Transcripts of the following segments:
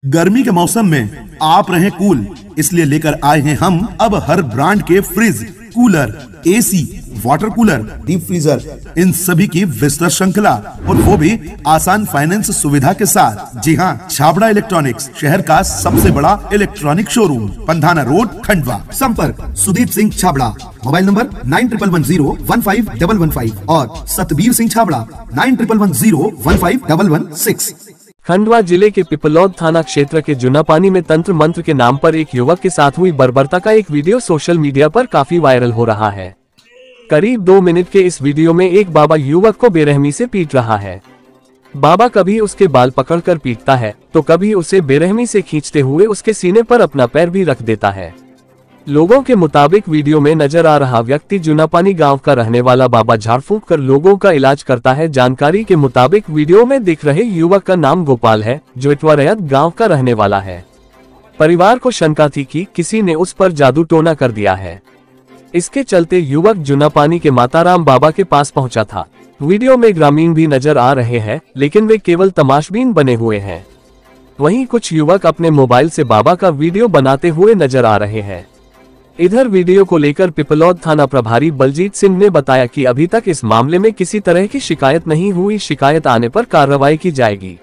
गर्मी के मौसम में आप रहें कूल, इसलिए लेकर आए हैं हम अब हर ब्रांड के fridge, cooler, AC, water cooler, deep freezer, इन सभी की विस्तृत श्रृंखला और वो भी आसान फाइनेंस सुविधा के साथ। जी हाँ, छाबड़ा इलेक्ट्रॉनिक्स शहर का सबसे बड़ा electronic showroom, Pandhana road, Khandwa. संपर्क सुदीप सिंह छाबड़ा, मोबाइल नंबर 9110151115 और सतबीर सिंह छाबड़ा 9110151116। खंडवा जिले के पिपलौद थाना क्षेत्र के जुनापानी में तंत्र मंत्र के नाम पर एक युवक के साथ हुई बर्बरता का एक वीडियो सोशल मीडिया पर काफी वायरल हो रहा है। करीब 2 मिनट के इस वीडियो में एक बाबा युवक को बेरहमी से पीट रहा है। बाबा कभी उसके बाल पकड़कर पीटता है तो कभी उसे बेरहमी से खींचते हुए उसके सीने पर अपना पैर भी रख देता है। लोगों के मुताबिक वीडियो में नजर आ रहा व्यक्ति जुनापानी गांव का रहने वाला बाबा झाड़ फूंक कर लोगों का इलाज करता है। जानकारी के मुताबिक वीडियो में दिख रहे युवक का नाम गोपाल है, जो इटवारयत गांव का रहने वाला है। परिवार को शंका थी कि किसी ने उस पर जादू टोना कर दिया है। इसके चलते युवक जुनापानी के माताराम बाबा के पास पहुंचा था। वीडियो में ग्रामीण भी नजर आ रहे हैं, लेकिन वे केवल तमाशबीन बने हुए हैं। वहीं कुछ युवक अपने मोबाइल से बाबा का वीडियो बनाते हुए नजर आ रहे हैं। इधर वीडियो को लेकर पिपलौद थाना प्रभारी बलजीत सिंह ने बताया कि अभी तक इस मामले में किसी तरह की शिकायत नहीं हुई। शिकायत आने पर कार्रवाई की जाएगी।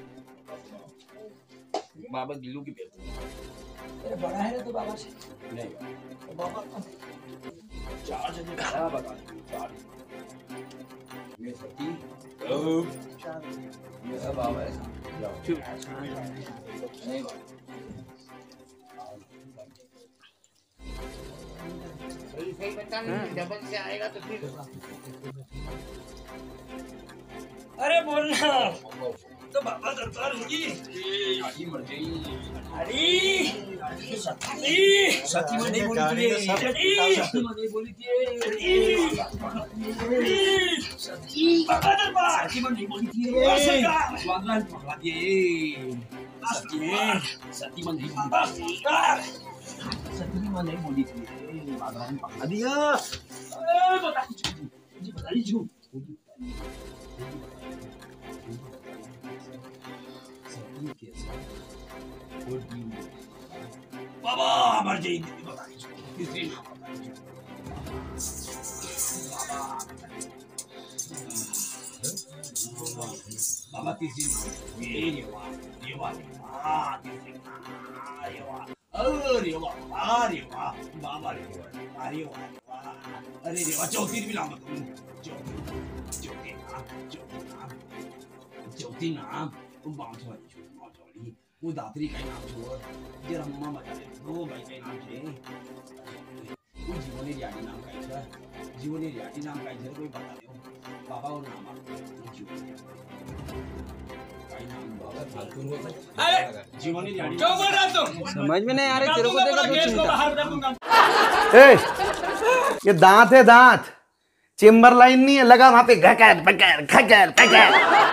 बाबा गिल्लू की बड़ा है ना तो बाबा से नहीं तो बाबा चार जने बड़ा बता चार ये सती ये सब बाबा है चुप नहीं सही बता नहीं डबल से आएगा तो फिर अरे बोलना तो बाबा दरबार होगी आधी मर गई अरे सती में नहीं बोली थी सती में नहीं बोली थी सती बाबा दरबार सती में नहीं बोली थी वागलान पकड़ा दिए सती में नहीं बाबा सती में नहीं बोली थी वागलान पकड़ा दिया बता जी बता दीजिए बाबा मर जाएगी बाबा तीसरी ये वाह अरे वाह बाबा रे अरे वाह अरे रे वाह चौथी भी नाम चौथी नाम तुम बांध वो दात्री का नाम छोड़ जरा मम्मा बता दे दो भाई का नाम छे वो जीवनी रियाटी नाम का है जीवनी रियाटी नाम का है कोई बता दो बाबा और नाम अरे जीवनी रियाटी क्यों बोल रहा तुम समझ में नहीं आ रही तेरे को देखा तो ये दांत है दांत, चिम्बरलाइन नहीं है लगा वहां पे घकर पकर खकर पकर।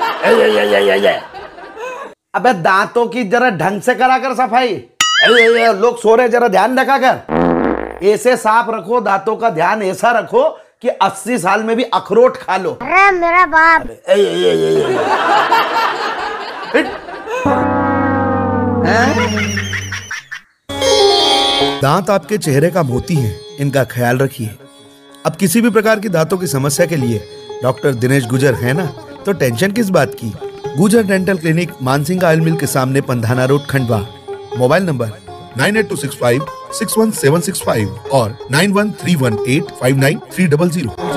अबे दांतों की जरा ढंग से करा कर सफाई। लोग सो रहे, जरा ध्यान रखा कर। ऐसे साफ रखो दांतों का, ध्यान ऐसा रखो कि 80 साल में भी अखरोट खा लो। अरे मेरा बाप। दांत आपके चेहरे का मोती है, इनका ख्याल रखिए। अब किसी भी प्रकार की दांतों की समस्या के लिए डॉक्टर दिनेश गुजर है ना, तो टेंशन किस बात की। Gujar dental clinic, Mansingh oil mill के सामने, Pandhana road, Khandwa. Mobile number 9826561765 और 9131859300।